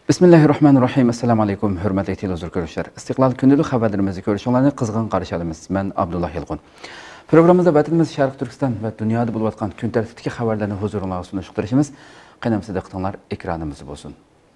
Bismillahirrahmanirrahim. Assalamu alaykum. Hürmetli televizyon görüşler. İstiklal günlük haberlerimizi görüşünlerini kızgın karşılayalımız. Ben Abdullah Yılgun. Programımızda vatanımız Şarkı Türkistan ve dünyada bulup atkan gün tartibdeki haberlerini huzuruna sunuşturuşumuz. Qanamsız diqqatinglar ekranımız olsun.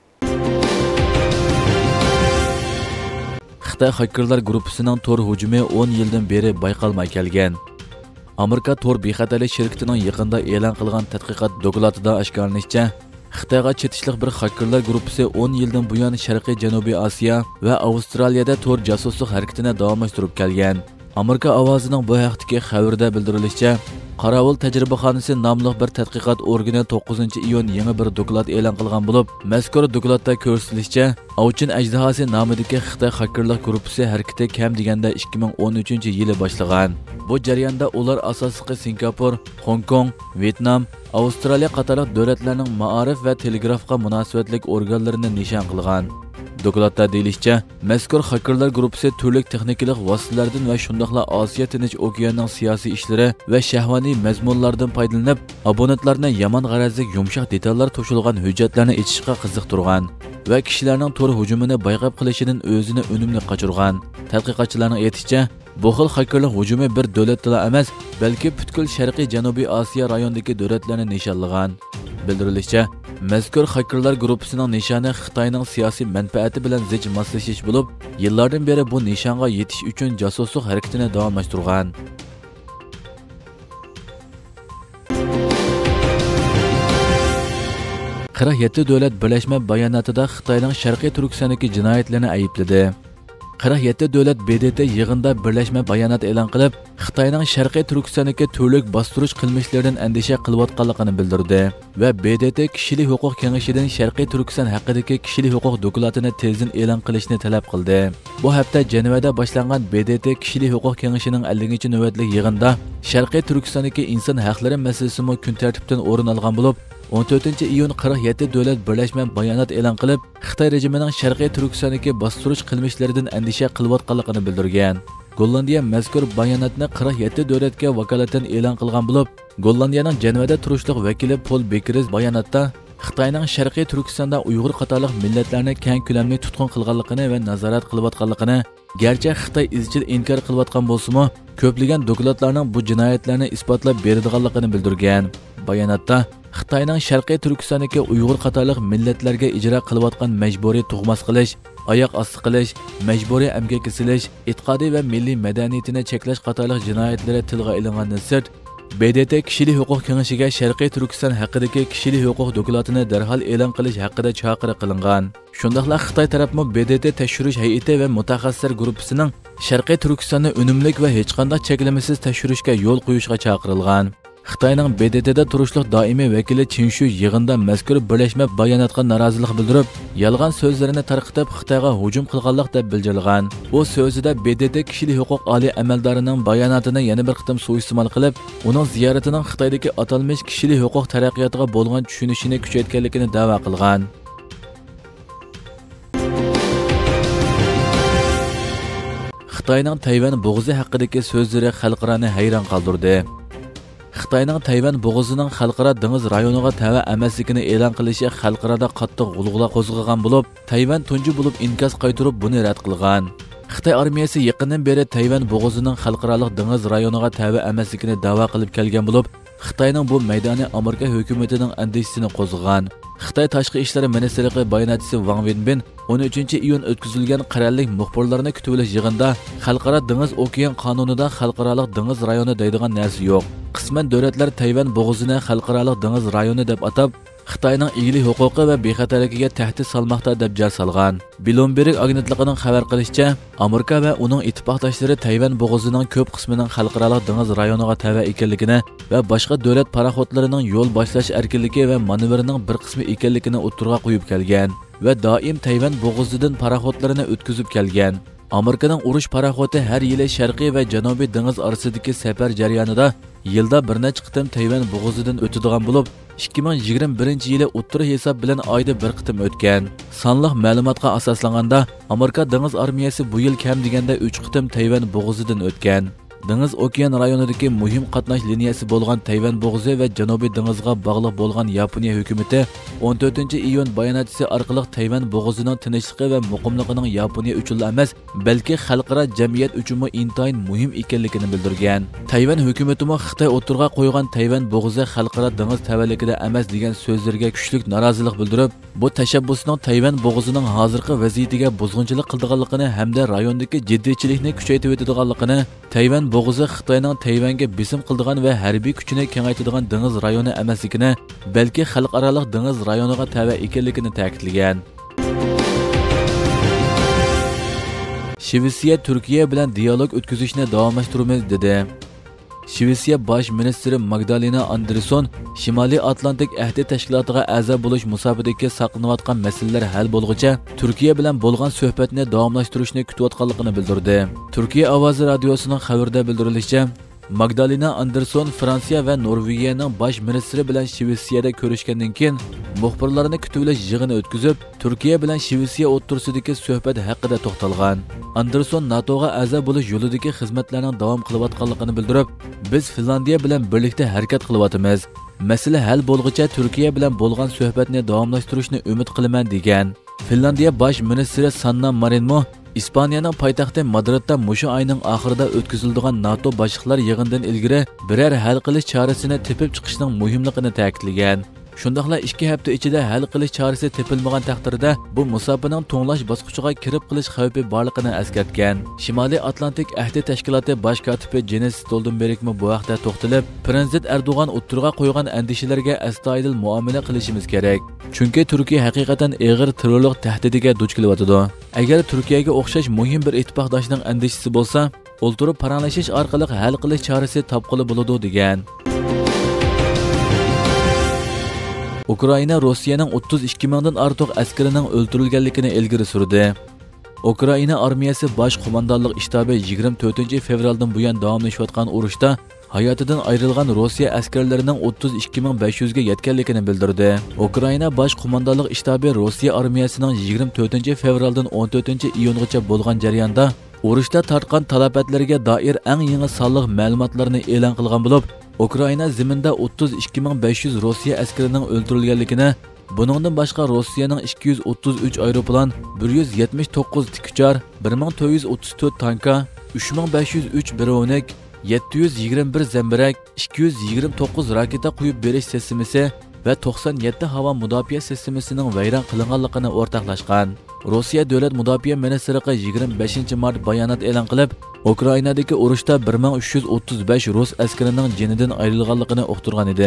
Xitoy Hakerlar guruhining tor hujumi 10 yildan beri bayqalmay kelgan. Amerika tor bexatarlik shirkatining yaqinda e'lon qilgan tadqiqot dokladida oshkorlanishicha, Xitoyga chetishliq bir hakerlar guruhi 10 yildan buyon Sharqiy Janubiy Osiyo va Avstraliyada tor josuslik harakatini davomlashtirib kelgan. Amerika ovozining bu haqdagi xabarda bildirilishicha, Qarovul tajribaxonasi nomli bir tadqiqot organi 9-iyun yangi bir doklad e'lon qilgan bo'lib, mazkur dokladda ko'rsatilishicha, Ovchin ajdahosi nomidagi Xitoy hakerlar guruhi harakati kam deganda 2013-yili boshlagan. Bu jarayonda ular asosliqi Singapur, Hong Kong, Vyetnam, Avstraliya qatorli davlatlarning ma'arif va telegrafga munosabatlik organlarini nishon qilgan. Dokladda deyilishicha, mazkur hakerlar guruhi turli texnikalik vositalardan va shundoqla Osiyo Tinch okeanining siyosiy ishlari va shahvoniy mazmunlardan foydalanib, abonentlarni yomon g'arazli yumshoq detallar to'shilgan hujjatlarni ichishga qiziqtirgan va kishilarning to'r hujumini bayqab qilishidan o'zini unumli qochirgan. Tadqiqotchilarning aytishicha, bu xil hakerlik hujumi bir davlatda emas, balki butkul Sharqiy Janubiy Osiyo rayonidagi davlatlarni nishonlagan. Bildirilishicha, mazkur hakerlar guruhining nishoni Xitoyning siyosiy manfaati bilan zich moslashish bo'lib, yillardan beri bu nishonga yetish uchun josuslik harakatini davomlashtirgan. Davlat birlashma bayonotida Xitoyning Sharqiy Turkistondagi jinoyatlarni aybladi. 47 davlat BDT yig'inda birlashma bayonot e'lon qilib, Xitoyning Sharqiy Turkistondagi turlik bostirish qilmishlaridan andisha qilayotganligini bildirdi va BDT kishilik huquq kengashidan Sharqiy Turkiston haqidagi kishilik huquq dokladini tezdan e'lon qilishni talab qildi. Bu hafta Jenevada boshlangan BDT kishilik huquq kengashining 50-navbatlik yig'inda Sharqiy Turkistondagi inson haqlari masalasi kun tartibdan o'rin olgan bo'lib, 14-iyun 47 davlat birlashma bayonot e'lon qilib, Xitoy rejimining Sharqiy Turkistondagi bostirish qilmishlaridan andisha qilayotganligini bildirgan. Gollandiya mazkur bayonotni 47 davlatga vakolatan e'lon qilgan bo'lib, Gollandiyaning Jenevada turishliq vakili Paul Bekeriz bayonotda Xitoyning Sharqiy Turkistonda Uyg'ur qatorliq millatlarni keng ko'lamli tutqun qilganligini va nazorat qilayotganligini, garchi Xitoy izchil inkor qilayotgan bo'lsa-mu, ko'plagan dokladlarning bu jinoyatlarni isbotlab beradiganligini bildirgan. Bayonotda Xitoyning Sharqiy Turkistondagi Uyg'ur qatorliq millatlarga ijro qilayotgan majburiy tug'mas qilish, oyoq osti qilish, majburiy emgak qilish, e'tiqodiy va milliy madaniyatini cheklash qatorliq jinoyatlari tilga ilingandan sirt, BDT kishilik huquq kengashiga Sharqiy Turkiston haqidagi kishilik huquq dokladini darhol e'lon qilish haqida chaqiriq qilingan. Shundaqla Xitoy tarafmi BDT tekshirish hay'ati va mutaxassislar guruhining Sharqiy Turkistonni unumli va hech qanday cheklamasiz tekshirishga yo'l qo'yishga chaqirilgan. Xitoyning BDTda turishliq doimiy vakili Chinshu yig'inda mazkur birlashma bayonotga norozilik bildirib, yolg'on so'zlarini tarqatib Xitoyga hujum qilganlik deb bildirilgan. Bu so'zida BDT kishilik huquq oliy amaldorining bayonotini yana bir qitim suiiste'mol qilib, uning ziyoratining Xitoydagi atalmish kishilik huquq taraqqiyotiga bo'lgan tushunishini kuchaytganligini da'vo qilgan. Xitoyning Tayvan bo'g'zi haqidagi so'zlari xalqaroni hayron qoldirdi. Xitoyning Tayvan bo'g'zining xalqaro dengiz rayoniga tava emasligini e'lon qilishi xalqarada qattiq g'ulg'ula qo'zg'agan bo'lib, Tayvan tunji bo'lib inkos qaytarib buni rad qilgan. Xitoy armiyasi yaqindan beri Tayvan bo'g'zining xalqaro dengiz rayoniga tava emasligini da'vo qilib kelgan bo'lib, Xitoyning bu maydoni Amerika hukumatining andishisini qo'zg'agan. Xitoy tashqi ishlar ministrligi bayonotchisi Wang Wenbin 13-iyun o'tkazilgan qarorlik muxbirlarni kutib olish yig'inida xalqaro dengiz okean qonunida xalqaro dengiz rayoni deydigan narsa yo'q. Qisman davlatlar Tayvan bo'g'zini xalqaro dengiz rayoni deb atab, Xitoyning egalik huquqi va bexatarligiga tahdid solmoqda deb jar solgan. Bloomberg agentligining xabar qilishicha, Amerika va uning ittifoqdoshlari Tayvan bo'g'zining ko'p qismining xalqaro dengiz rayoniga tava ekanligini va boshqa davlat paraxodlarining yo'l boshlash erkinligi va manevrining bir qismi ekanligini o'ttirg'a qo'yib kelgan va doim Tayvan bo'g'zidan paraxodlarini o'tkazib kelgan. Amerikaning urush paraxoti har yili Sharqiy va Janubiy dengiz orasidagi safar jarayonida yilda bir necha qitim Tayvan bo'g'zidan o'tadigan bo'lib, 2021-yili o'ttira hisob bilan oyda bir qitim o'tgan. Sonliq ma'lumotga asoslanganda, Amerika dengiz armiyasi bu yil kam deganda 3 qitim Tayvan bo'g'zidan o'tgan. dengiz okean rayonidagi muhim qatnash liniyasi bo'lgan Tayvan bo'g'zi va Janubiy dengizga bog'liq bo'lgan Yaponiya hukumati 14-iyun bayonotchisi orqali Tayvan bo'g'zining tinchligi va muqimligining Yaponiya uchun emas, balki xalqaro jamiyat uchun intayin muhim ekanligini bildirgan. Tayvan hukumati Xitoy o'tirg'a qo'ygan Tayvan bo'g'zi xalqaro dengiz tavallikida emas degan so'zlarga kuchli norozilik bildirib, bu tashabbusning Tayvan bo'g'zining hozirgi vaziyatiga buzg'unchilik qildiganligini hamda rayondagi jiddiychilikni kuchaytirib o'tadiganligini, Tayvan bo'g'zi Xitoyning Tayvanga besim qildigan va harbiy kuchini kengaytiradigan dengiz rayoni emasligini, balki xalqaro dengiz rayoniga tava ekanligini ta'kidlagan. Shvetsiya Turkiya bilan dialog o'tkazishni davomlashtiramiz dedi. Shvetsiya bosh ministri Magdalena Andersson Shimoliy Atlantik ahdi tashkilotiga a'zo bo'lish musobaqasida saqlanayotgan masalalar hal bo'lguncha Turkiya bilan bo'lgan suhbatni davomlashtirishni kutayotganligini bildirdi. Turkiya ovozi radiosining xabarida bildirilishicha, Magdalena Andersson Fransiya va Norvegiyaning bosh ministri bilan Shvetsiyada ko'rishgandan keyin muxbirlarni kutib olish yig'ini o'tkazib, Turkiya bilan Shvetsiya o'rtasidagi suhbat haqida to'xtalgan. Andersson NATOga a'zo bo'lish yo'lidagi xizmatlarning davom qilayotganligini bildirib, biz Finlandiya bilan birlikda harakat qilyapmiz. Masala hal bo'lguncha Turkiya bilan bo'lgan suhbatni davomlashtirishni umid qilaman degan. Finlandiya bosh ministri Sanna Marinmo İspaniyaning poytaxti Madridda mushu oyning oxirida o'tkaziladigan NATO boshliqlar yig'inidan ilgari biror hal qilish chorasini tepib chiqishning muhimligini ta'kidlagan. Shundaqla 2 hafta ichida hal qilish chorasi tepilmagan taqdirda bu musobaning to'nglash bosqichiga kirib qilish xavfi borligini eskartgan. Shimoliy Atlantik ahdi tashkiloti bosh kotibi Jens Stoltenbergmi bu vaqtda to'xtalib, Prezident Erdo'g'an o'ttirg'a qo'ygan andishalarga astoydil muomala qilishimiz kerak. Chunki Turkiya haqiqatan og'ir terrorlik tahdidiga duch kelyotidi. Agar Turkiyaga o'xshash muhim bir ittifoqdoshning andishasi bo'lsa, o'ltirib paranglashish orqali hal qilish chorasi topqili bo'ladi degan. Ukraina Rossiyaning 32 mingdan ortiq askarining o'ldirilganligini ilgari surdi. Ukraina armiyasi bosh qo'mondonlik shtabi 24-fevraldan buyon davomlashayotgan urushda hayotidan ayrilgan Rossiya askarlarining 32.500 ga yetganligini bildirdi. Ukraina bosh qo'mondonlik shtabi Rossiya armiyasining 24-fevraldan 14-iyungacha bo'lgan jarayonda urushda tortgan talafotlarga doir eng yangi sonliq ma'lumotlarni e'lon qilgan bo'lib, Ukraina ziminda 32.500 Rossiya askarining o'ldirilganligini, buningdan boshqa Rossiyaning 233 aeroplan, 179 tik uchar, 1434 tanka, 3503 birovnik, 721 zambirak, 229 raketa qo'yib berish sistemasi va 97 havo mudofaa sistemasining vayron qilinganligini o'rtoqlashgan. Rossiya davlat mudofaa ministrligi 25 mart bayonot e'lon qilib, Ukrainadagi urushda 1335 rus askarining jonidan ayrilganligini uqtirgan edi.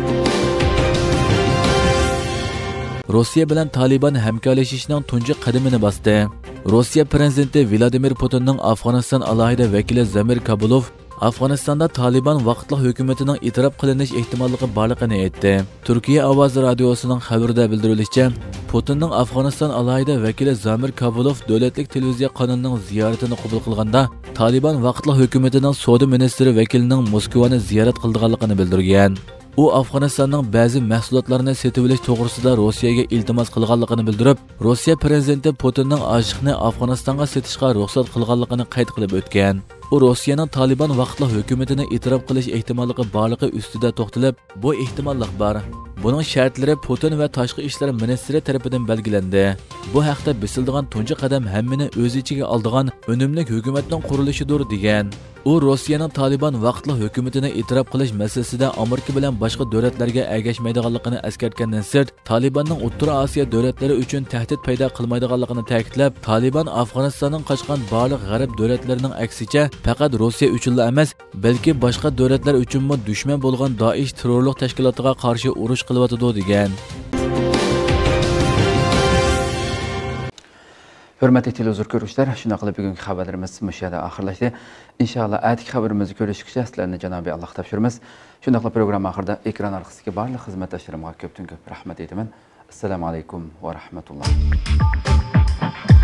Rossiya bilan Taliban hamkorlashishning tunji qadamini bosdi. Rossiya prezidenti Vladimir Putinning Afg'oniston alohida vakili Zamir Kabulov Afg'onistonda Taliban vaqtli hukumatining e'tirof qilinish ehtimolligi borligini aytdi. Turkiya ovozi radiosining xabarida bildirilishicha, Putinning Afg'oniston alohida vakili Zamir Kabulov davlatlik televiziya kanalining ziyoratini qabul qilganda, Taliban vaqtli hukumatining savdo ministri vakilining Moskvani ziyorat qilganligini bildirgan. U Afg'onistonning ba'zi mahsulotlarini sotib olish to'g'risida Rossiyaga iltimos qilganligini bildirib, Rossiya prezidenti Putinning oshiqni Afg'onistonga sotishga ruxsat qilganligini qayd qilib o'tgan. U Rossiyaning Taliban vaqtli hukumatini e'tirof qilish ehtimolligi borligi ustida to'xtalib, bu ehtimollik bor. Buning shartlari Putin va tashqi ishlar ministri tomonidan belgilandi. Bu haqda bisildigan tunji qadam hammani o'z ichiga oldigan unumli hukumatning qurilishidir degan. U Rossiyaning Taliban vaqtli hukumatini e'tirof qilish masalasida Amerika bilan boshqa davlatlarga ergashmaydiganligini eskartgandan sirt, Talibanning O'rta Osiyo davlatlari uchun tahdid paydo qilmaydiganligini ta'kidlab, Taliban Afg'onistondan qochgan barliq g'arb davlatlarining aksicha faqat Rossiya uchun emas, balki boshqa davlatlar uchunmi dushman bo'lgan Daesh terrorlik tashkilotiga qarshi urush qilyotidi degan. Hürmetli televizor görüşler, şuna qilib bugungi xabarlarimiz müşahada oxirlashdi. İnşallah atiki xabarimizni ko'rishgacha sizlarni Janobi Alloh topshiramiz. Shunda qilib program oxirida ekran orqasidagi barliq xizmatdoshlarimga ko'pdan ko'p rahmat aytaman. Assalomu alaykum va rahmatulloh.